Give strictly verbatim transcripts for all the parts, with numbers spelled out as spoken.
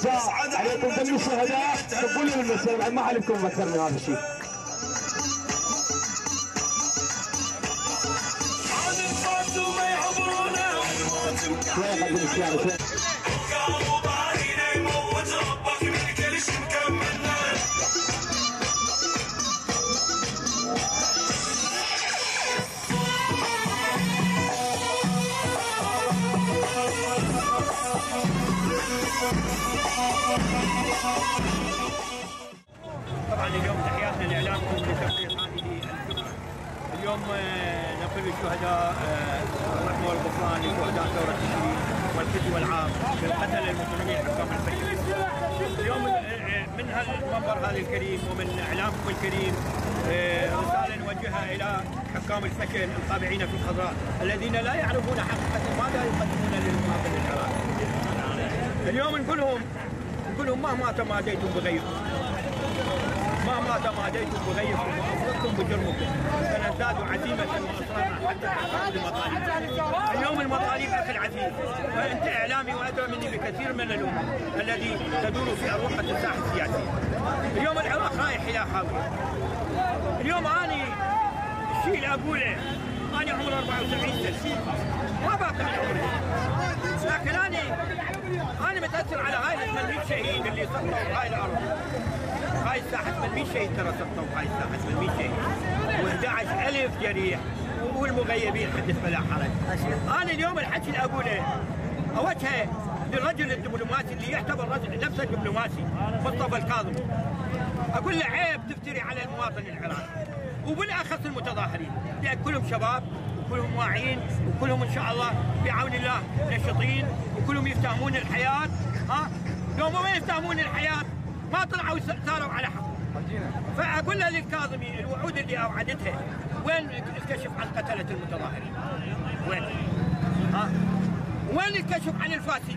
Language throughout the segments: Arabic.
الرجاء عليكم دم الشهداء تقولوا لي المسير ما عليكم اكثر من هذا الشيء. شوي قدم السيارة شوي. طبعا اليوم تحياتنا لاعلامكم بتوقيت هذه الجمعه. اليوم نقل الشهداء الرحمه والغفران لشهداء ثوره تشرين والفدي والعار بالقتل المظلومين حكام الفشل. اليوم من المنبر هذا الكريم ومن اعلامكم الكريم رساله نوجهها الى حكام الفشل القابعين في الخضراء الذين لا يعرفون حقيقه ماذا يقدمون للمواطن العراقي. اليوم نقول لهم نقول لهم مهما تماديتم بغيركم مهما تماديتم بغيركم وافرطتم بجرمكم سنزداد عزيمه واصرارا حتى تحققوا المطالب. اليوم المطالب اخي العزيز وانت اعلامي وادرى مني بكثير من الامور الذي تدور في اروقه الساحه السياسيه. اليوم العراق رايح الى خاويه. اليوم اني الشيء اللي اقوله انا عمري أربعة وسبعين سنه ما باقي من عمري، لكن انا انا متاثر على هاي ثمانمئة شهيد اللي سقطوا هاي الارض. هاي الساحه ثمانمئة شهيد ترى سقطوا هاي الساحه ثمانمئة شهيد وأحد عشر ألف جريح والمغيبين حدث فلا حرج. انا اليوم الحكي اللي اقوله اوجهه للرجل الدبلوماسي اللي يعتبر رجل نفسه دبلوماسي مصطفى الكاظمي. اقول له عيب تفتري على المواطن العراقي وبالاخص المتظاهرين لان كلهم شباب وكلهم واعيين وكلهم ان شاء الله بعون الله نشطين وكلهم يفتهمون الحياه. ها لو ما يفتهمون الحياه ما طلعوا ساروا على حق. فاقول له للكاظمي الوعود اللي اوعدتها وين الكشف عن قتله المتظاهرين؟ وين؟ ها؟ وين الكشف عن الفاسدين؟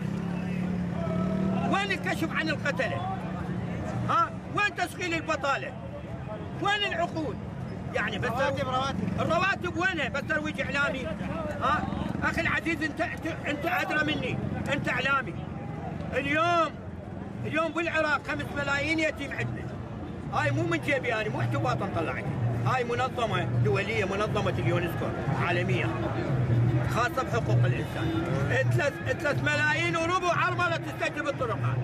وين الكشف عن القتله؟ ها؟ وين تشغيل البطاله؟ وين العقود؟ يعني بس رواتب رواتب الرواتب وينها؟ بس ترويج اعلامي. ها؟ اخي العزيز انت انت ادرى مني، انت اعلامي. اليوم اليوم بالعراق خمس ملايين يتيم عندنا. هاي مو من جيبي انا، مو احتباطا طلعت. هاي منظمه دوليه، منظمه اليونسكو عالميه خاصه بحقوق الانسان. ثلاث ثلاث ملايين وربع عرمله تستجلب الطرقات.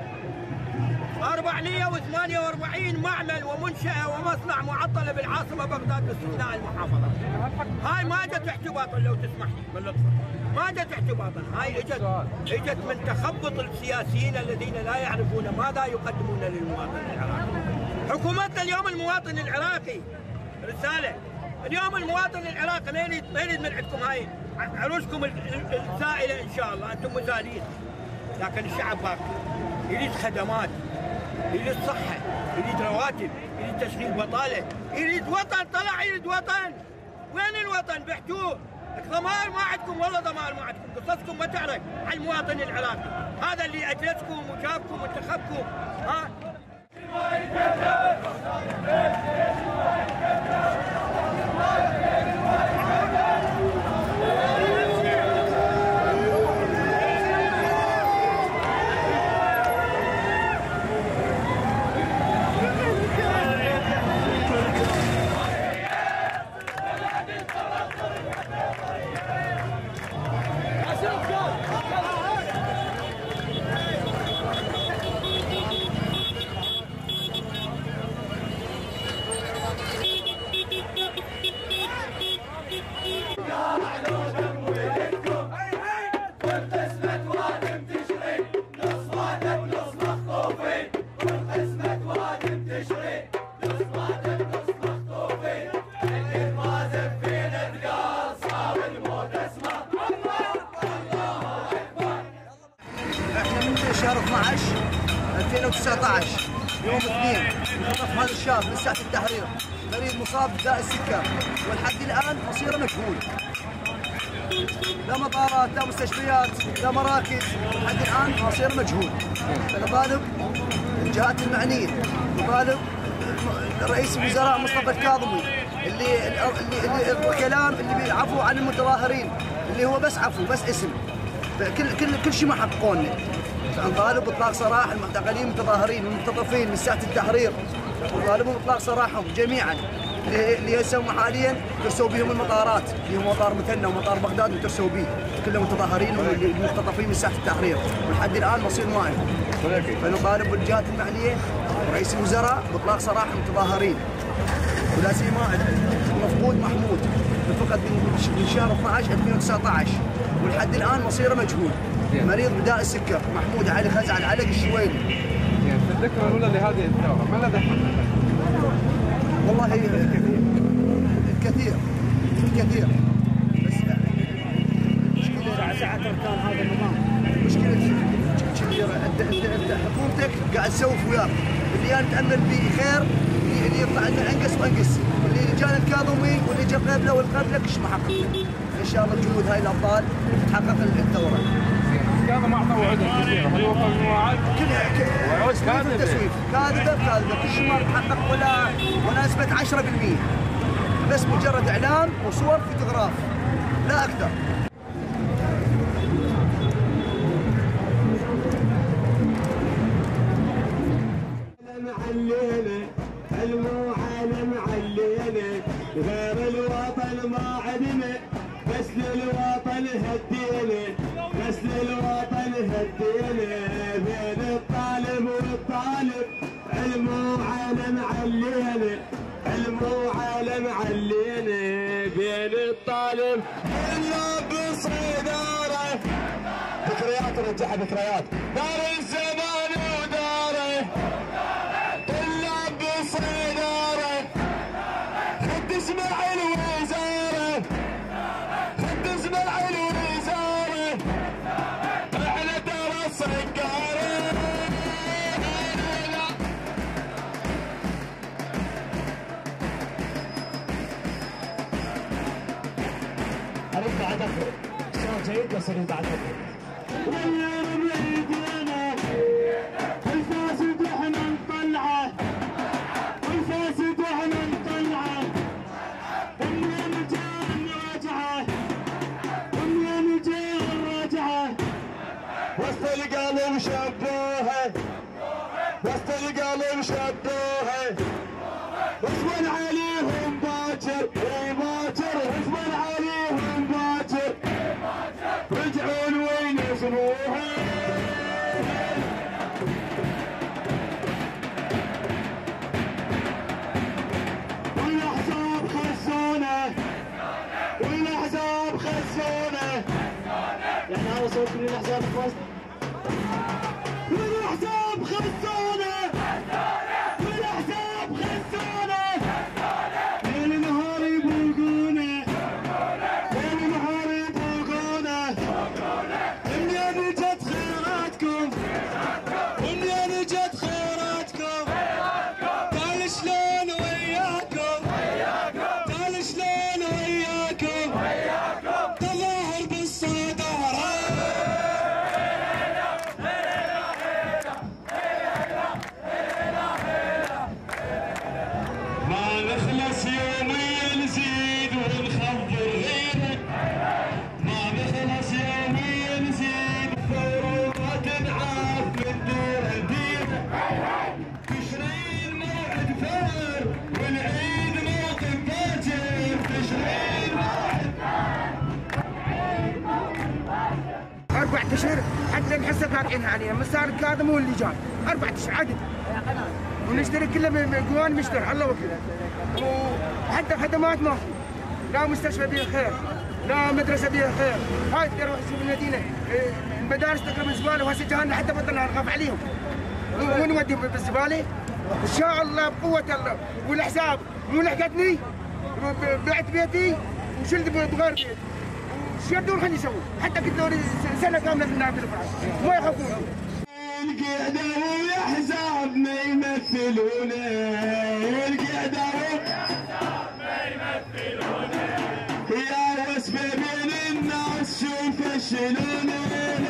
أربعمئة وثمانية وأربعين معمل ومنشأة ومصنع معطلة بالعاصمة بغداد باستثناء المحافظات. هاي ما جت احتباطا لو تسمح لي باللطف. ما جت احتباطا، هاي اجت اجت من تخبط السياسيين الذين لا يعرفون ماذا يقدمون للمواطن العراقي. حكومتنا اليوم المواطن العراقي رسالة. اليوم المواطن العراقي ما يريد ما يريد من عندكم هاي عروسكم السائلة ان شاء الله، انتم مزالين. لكن الشعب باقي يريد خدمات، يريد صحة، يريد رواتب، يريد تشغيل بطالة، يريد وطن. طلع يريد وطن. وين الوطن؟ بحتوه. ضمائر ما عندكم، والله ضمائر ما عندكم، قصصكم ما تعرف عن المواطن العراقي، هذا اللي اجلسكم وجابكم وانتخبكم. ها؟ شهر اثني عشر ألفين وتسعة عشر يوم اثنين انخطف هذا الشاب من ساحة التحرير، مريض مصاب بداء السكر والحد الان مصيره مجهول. لا مطارات، لا مستشفيات، لا مراكز، لحد الان مصيره مجهول. فنطالب الجهات المعنيه، نطالب رئيس الوزراء مصطفى الكاظمي اللي اللي الكلام اللي بيعفوا عن المتظاهرين اللي هو بس عفو بس اسم، كل كل كل شيء ما حققوا لنا. نطالب باطلاق سراح المعتقلين المتظاهرين والمختطفين من ساحه التحرير، نطالبهم باطلاق سراحهم جميعا اللي هسه حاليا ترسوا بهم المطارات، اللي هو مطار مثنى ومطار بغداد وترسوا به كلهم متظاهرين والمختطفين من ساحه التحرير، ولحد الان مصير ما عندهم. فنطالب بالجهات المعنيه ورئيس الوزراء باطلاق سراح المتظاهرين، ولا سيما المفقود محمود انفقد من شهر اثني عشر ألفين وتسعة عشر ولحد الان مصيره مجهول. مريض بداء السكر محمود علي خزع العلق الشويلي. في الذكرى الاولى لهذه الثوره ما الذي حدث؟ والله الكثير الكثير بس المشكله ساعات اركان هذا النظام مشكله حكومتك قاعد تسوي وياه اللي انا اتامل به خير اللي يطلع لنا انقص وانقص، اللي جانا الكاظمي واللي جا قبله والقبله كش ما حقق. ان شاء الله بجهود هاي الابطال تحقق الثوره. كانوا ما اعطوا وعود كثيره، هل وفوا المواعيد؟ كلها وعود كاذبه تسويف، كاذبه كاذبه، كل شيء ما تحقق ولا ولا اثبت عشرة بالمئة، بس مجرد اعلام وصور فوتوغراف لا اكثر. علينا المو عالم علينا غير الوطن ما عدنا بس للوطن هدينا بس للوطن هدينا بين الطالب والطالب المو عالم علينا المو عالم علينا بين الطالب الا بصيداره ذكريات رجعها ذكريات دار الزمان وداره صيداره خد اسمع الوزاره خد اسمع الوزاره احنا ترى السكاره اريد بعد اخر شلون جيد بس اريد بعد اخر ويا ربيتنا الفاسد احنا نطلعه الفاسد واحنا نطلعه ومنين جاء نراجعه ومنين جاء نراجعه وسط القلب شبوها وسط القلب شبوها واصبر عليهم باكر اي باكر واصبر عليهم باكر رجعون وين يصبوها والاحزاب خزونه يعني هذا صوت من الاحزاب الفصل والاحزاب خزونه والاحزاب خزونه ليل نهار يبوقونه ليل نهار يبوقونه منين جت خيراتكم منين جت خيراتكم تعال شلون وياكم تعال شلون وياكم تظاهر بالصدارة ما نخلص يوميا نزيد ونخبر غيرك ما نخلص يوميا نزيد ثورة ما تنعاف من دور الدين تشرين موعد فجر والعيد موقف باكر تشرين أربع أشهر حتى نحسه فاتحينها علينا، مسار الكاظم هو اللي جاي، أربع أشهر عدد. ونشتري كله بقوان مشتري الله وكيله. وحتى خدمات ما في. لا مستشفى بها خير، لا مدرسة بها خير، هاي تروح تشوف المدينة المدارس تقرب زبالة وهسه جانا حتى بطلنا نخاف عليهم. ونودي بالزبالة؟ إن شاء الله بقوة الله والحساب مو لحقتني بعت بيتي وشلت بغير بيت. شو يبدون خلينا يسوون حتى كنت سنه كامله في النار بالفراش ما يخافون. القعده والاحزاب ما يمثلونه القعده والاحزاب ما يمثلونه يا وسبه بين الناس شوف الشلونه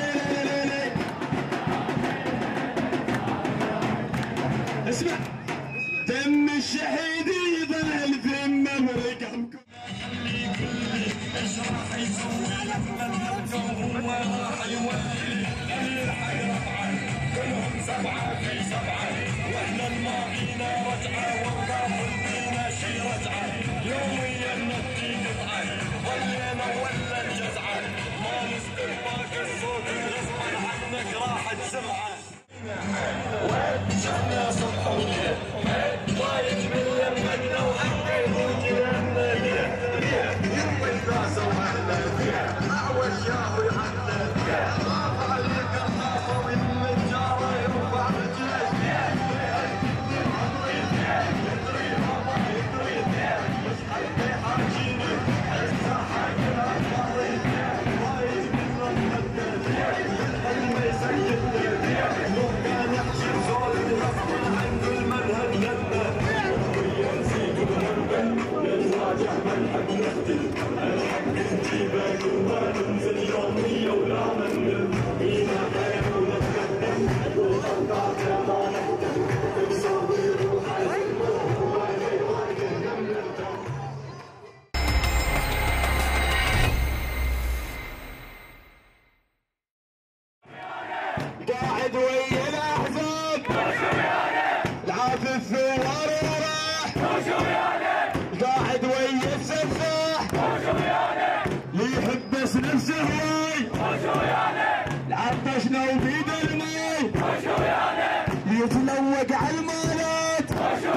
اسمع دم الشهيد يظل الذمه مرقمكم ايش راح يسوي لما الهجوم هو راح يولي الحياه قاعد ويا الاحزاب العاف الثوار وراح قاعد ويا السفاح اللي يحبس نفسه هواي العطشنا وبيد الماي يتلوق على المالات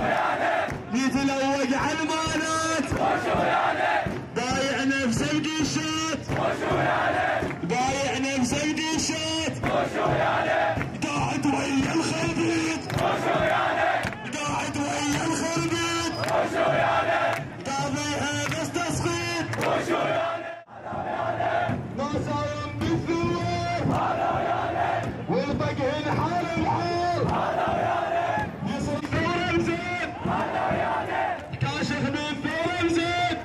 يتلوق على المالات ضايع نفسه القشات ضايع نفسه القشات قاعد ويا الخربيط قاعد ويا الخربيط قاضيها بس تسخيط ما صايم بالثوار والبقهن حال الحال يصير ثوره زين كاشخ بالثوره زين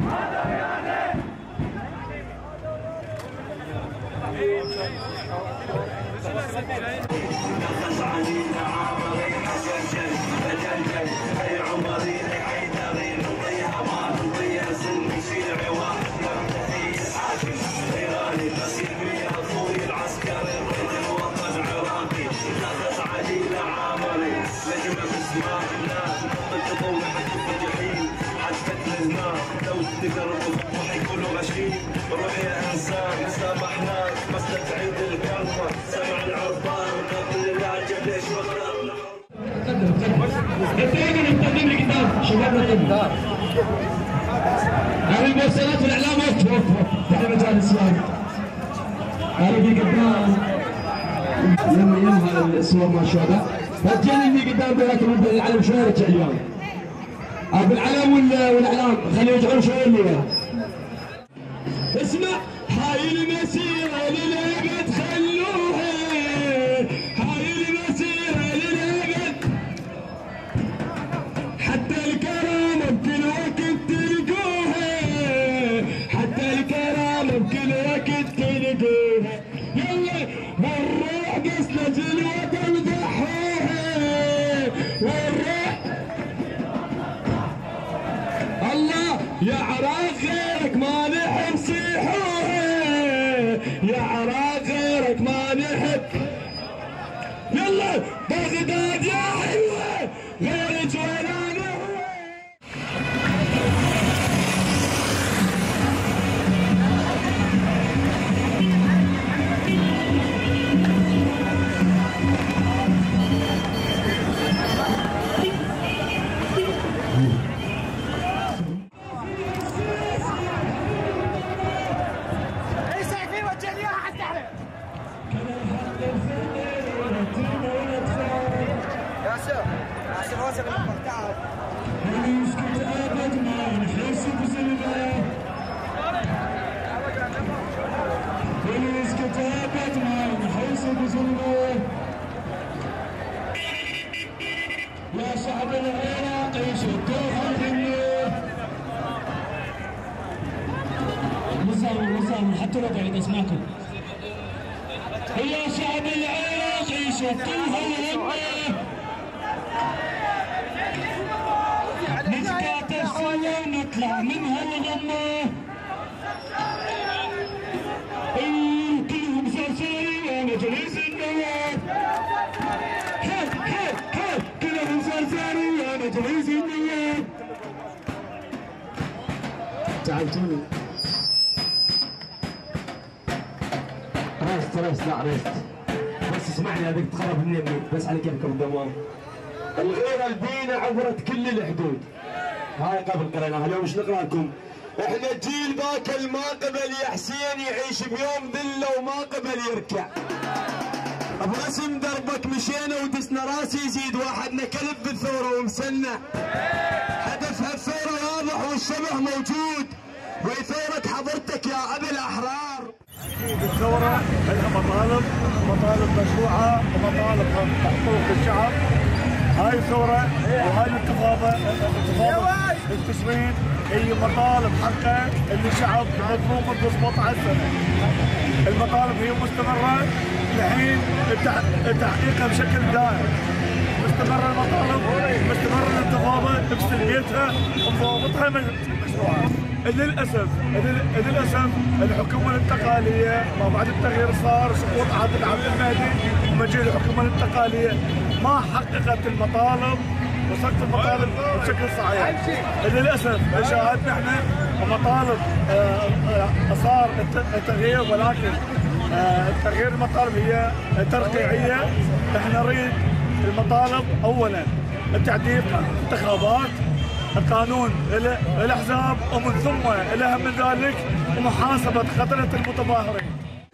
حيقولوا غشيم روح يا انسان سامحناك بس لا تعيد الكلمه سمع العربان قبل العجب ليش بغرر قدم قدم نقدم لقدام شبابنا قدام هذه المرسلات والاعلام وقف وقف تعال مجال السواق هذه قدام يم يمها الصور ما شاء الله فجاني اللي قدام بياكل العلم شويه رجع اليوم ابو العلم والاعلام خليه يرجعون شويه اللي اسمع هاي المسيره للابد خلوها هاي المسيره للابد حتى الكرامه بكل وقت تلقوها حتى الكرامه بكل وقت تلقوها يلا والروح قصلة الوطن ضحوها والروح الله يا عراق غيرك ما نحب صيحوها يا عراق غيرك ما نحب يلا بغداد يا حلوه غيرك ولا نهوى يا شعب العراقي شدوها الغنية مصر مصر حتى لو قاعد اسمعكم يا شعب العراقي شدوها الغنية نسكات السوى ونطلع منها الغمة كلهم صرصاري ومجلس النواب كلهم صرصاري ومجلس النواب تعبتوني رست رست لا رست بس تسمعني هذيك تخرب من يمي بس على كيفكم الدوام. الغيرة البينة عبرت كل الحدود. هاي قبل قريناها اليوم ايش نقرا لكم؟ احنا جيل ذاك الما قبل يا حسين يعيش بيوم ذله وما قبل يركع. برسم دربك مشينا ودسنا راسي يزيد واحدنا كلب بالثوره ومسنع. هدف هالثوره واضح والشبه موجود وهي ثوره حضرتك يا ابي الاحرار. الثوره لها مطالب، مطالب مشروعه ومطالب حقوق الشعب. هاي الثوره وهاي الانتفاضه انتفاضه التسوين هي مطالب حقه اللي الشعب مطلوب منذ سبعة عشر سنه. المطالب هي مستمره لحين تحقيقها بشكل دائم. مستمره المطالب، مستمره الانتفاضه بسلميتها ومضابطها مشروعها. للاسف للاسف الحكومه الانتقاليه ما بعد التغيير صار سقوط عادل عبد المهدي ومجيء الحكومه الانتقاليه ما حققت المطالب وصلت المطالب بشكل صحيح. للاسف شاهدنا احنا مطالب صار التغيير ولكن تغيير المطالب هي ترقيعيه. احنا نريد المطالب اولا تعديل انتخابات، قانون الاحزاب ومن ثم الاهم من ذلك محاسبه قتله المتظاهرين.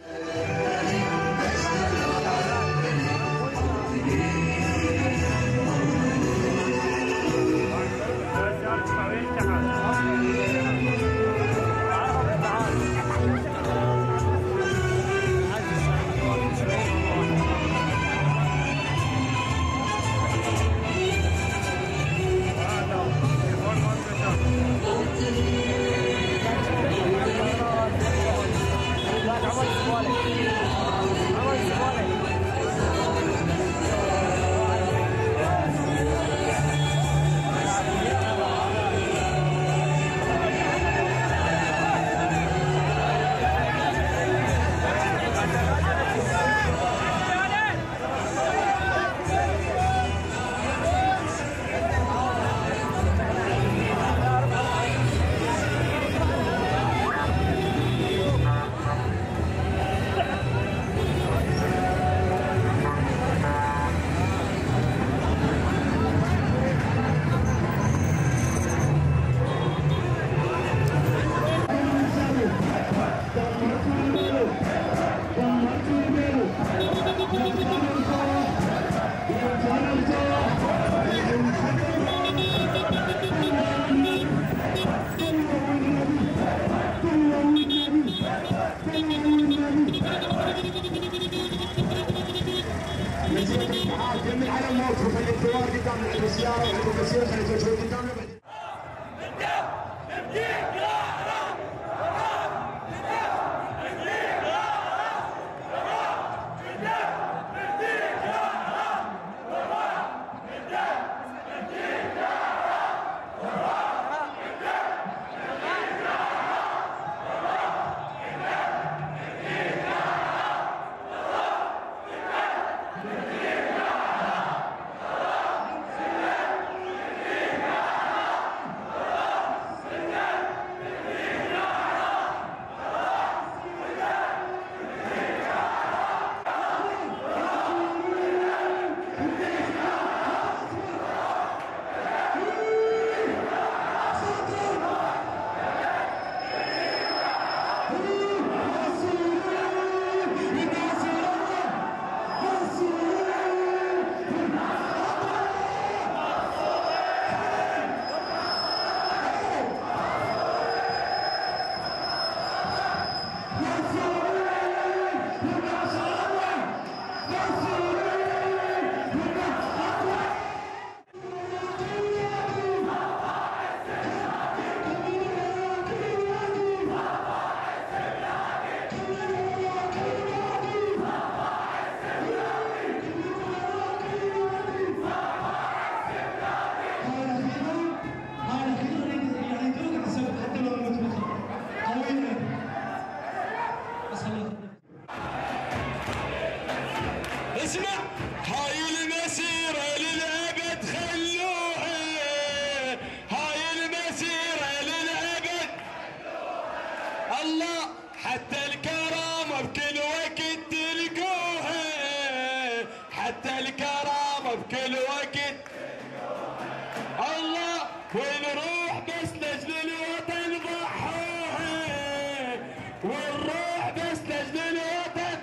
كمل على الموت وخلي الثوار قدام السياره وعندهم مسيره خلي توجهوا قدامنا. بكل وقت الله ونروح بس لاجل الوطن ضحوها ونروح بس لاجل الوطن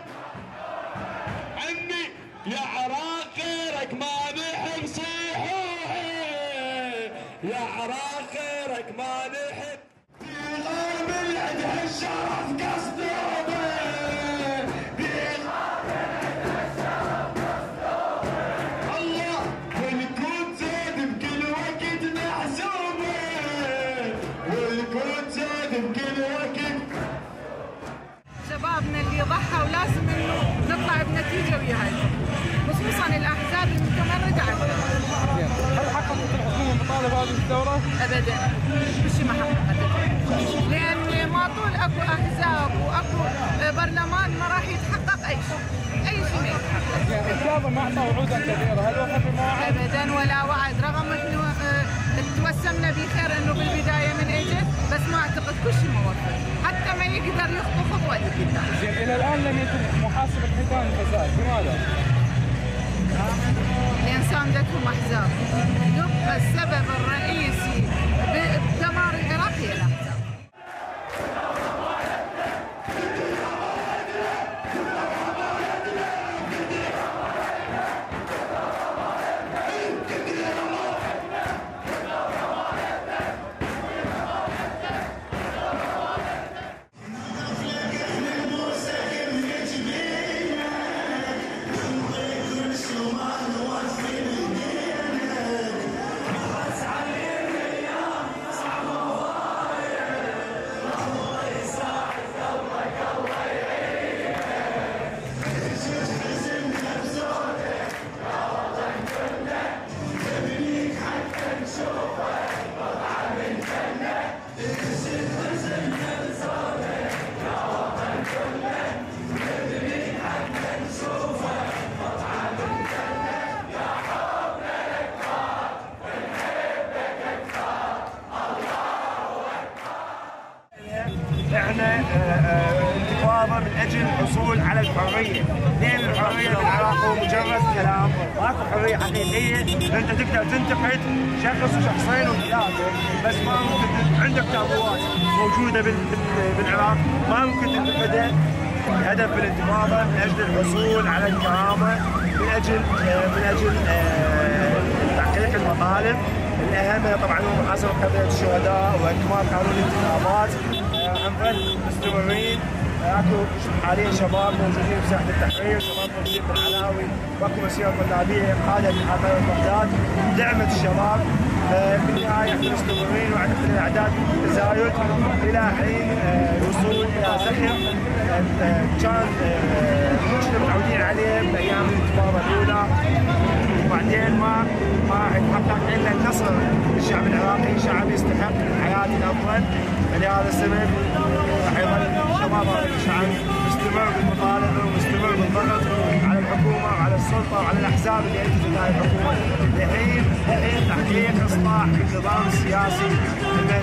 عمي يا عراق غيرك ما نحب صيحوها يا عراق غيرك ما نحب في غرب العد هالشرف قصدوبه شبابنا اللي ضحى ولازم انه نطلع بنتيجه وياها خصوصا الاحزاب المتمرده عندنا. هل حققت الحكومه مطالب هذه الثوره؟ ابدا مش ما حققتها لان ما طول اكو احزاب واكو برلمان ما راح يتحقق اي شيء اي شيء ما يتحقق. الكاظم ما اعطى وعودا كثيره، هل وفى بمواعيد؟ ابدا ولا وعد رغم انه توسمنا بخير انه بالبدايه من اجت بس ما اعتقد كل شيء موفق حتى ما يقدر يخطو خطوه لقدام. زين الى الان لم يتم محاسبه حيتان الفساد، لماذا؟ لان ساندتهم احزاب، يبقى السبب الرئيسي بدمار العراق هي الاحزاب. احنا انتفاضه من اجل الحصول على الحريه، لان الحريه بالعراق هو مجرد كلام، ماكو حريه حقيقيه، انت تقدر تنتقد شخص وشخصين وثلاثه، بس ما ممكن عندك تابوات موجوده بالعراق ما ممكن تنتقدها. الهدف بالانتفاضه من اجل الحصول على الكرامه، من اجل من اجل تحقيق المطالب. الاهم طبعا هو محاسبه قضيه الشهداء واكمال قانون الانتخابات. هنظل مستمرين، اكو حاليا شباب موجودين بساحه التحرير، شباب موجودين بالعلاوي، واكو مسيره طلابيه قادت لحفاظ بغداد دعمت الشباب. في النهايه احنا مستمرين وعندنا الاعداد تزايد الى حين الوصول الى زخم كان كنا متعودين عليه بايام الانتفاضه الاولى، وبعدين ما ما راح يتحقق الا النصر للشعب العراقي، شعب يستحق الحياه الافضل. فلهذا السبب راح يظل شباب هذا الشعب مستمر بالمطالبه ومستمر بالضغط على الحكومه وعلى السلطه وعلى الاحزاب اللي انتجت هذه الحكومه لحين لحين تحقيق اصلاح في النظام السياسي